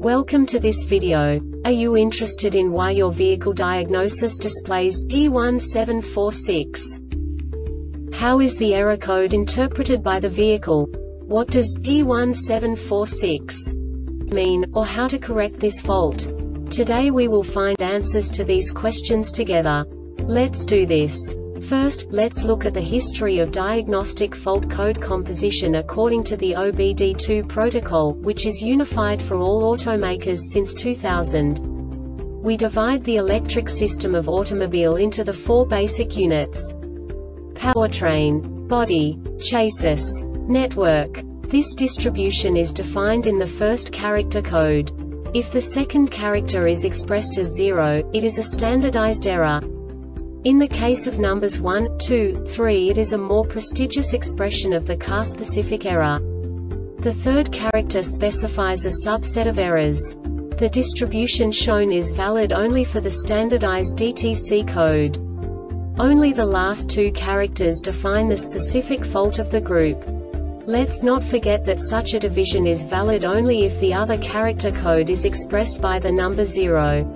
Welcome to this video. Are you interested in why your vehicle diagnosis displays P1746? How is the error code interpreted by the vehicle? What does P1746 mean, or how to correct this fault? Today we will find answers to these questions together. Let's do this. First, let's look at the history of diagnostic fault code composition according to the OBD2 protocol, which is unified for all automakers since 2000. We divide the electric system of automobile into the four basic units: powertrain, body, chassis, network. This distribution is defined in the first character code. If the second character is expressed as 0, it is a standardized error. In the case of numbers 1, 2, 3, it is a more prestigious expression of the car-specific error. The third character specifies a subset of errors. The distribution shown is valid only for the standardized DTC code. Only the last two characters define the specific fault of the group. Let's not forget that such a division is valid only if the other character code is expressed by the number 0.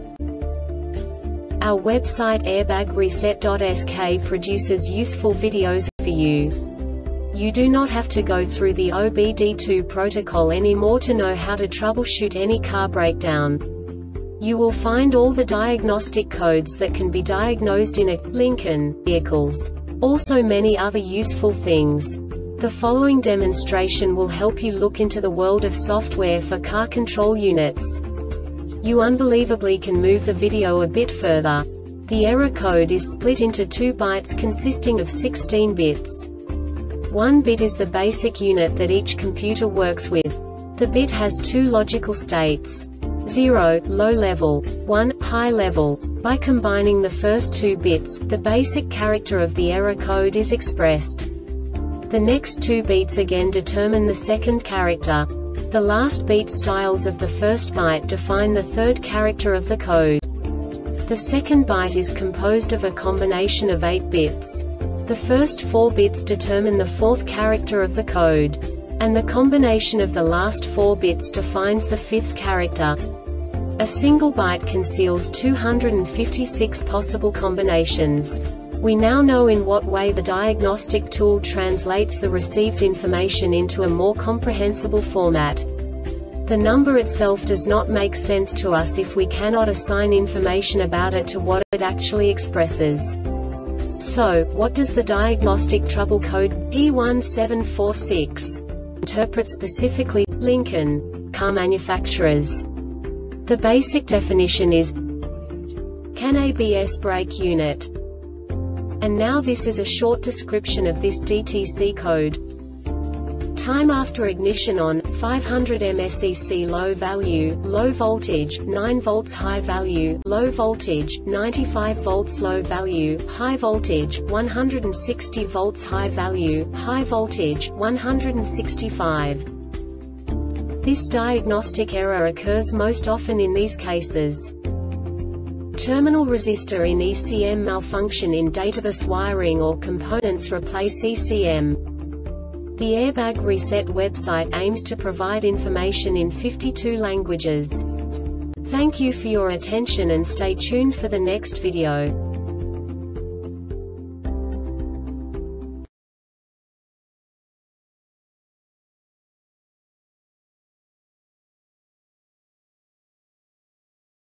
Our website airbagreset.sk produces useful videos for you. You do not have to go through the OBD2 protocol anymore to know how to troubleshoot any car breakdown. You will find all the diagnostic codes that can be diagnosed in a Lincoln vehicles. Also many other useful things. The following demonstration will help you look into the world of software for car control units. You unbelievably can move the video a bit further. The error code is split into 2 bytes consisting of 16 bits. 1 bit is the basic unit that each computer works with. The bit has 2 logical states: 0, low level, 1, high level. By combining the first 2 bits, the basic character of the error code is expressed. The next 2 beats again determine the second character. The last beat styles of the first byte define the third character of the code. The second byte is composed of a combination of 8 bits. The first 4 bits determine the fourth character of the code. And the combination of the last 4 bits defines the fifth character. A single byte conceals 256 possible combinations. We now know in what way the diagnostic tool translates the received information into a more comprehensible format. The number itself does not make sense to us if we cannot assign information about it to what it actually expresses. So, what does the diagnostic trouble code P1746 interpret specifically, Lincoln car manufacturers? The basic definition is CAN ABS brake unit. And now this is a short description of this DTC code. Time after ignition on, 500 mSEC low value, low voltage, 9 volts high value, low voltage, 95 volts low value, high voltage, 160 volts high value, high voltage, 165. This diagnostic error occurs most often in these cases: terminal resistor in ECM malfunction in databus wiring or components replace ECM. The Airbag Reset website aims to provide information in 52 languages. Thank you for your attention and stay tuned for the next video.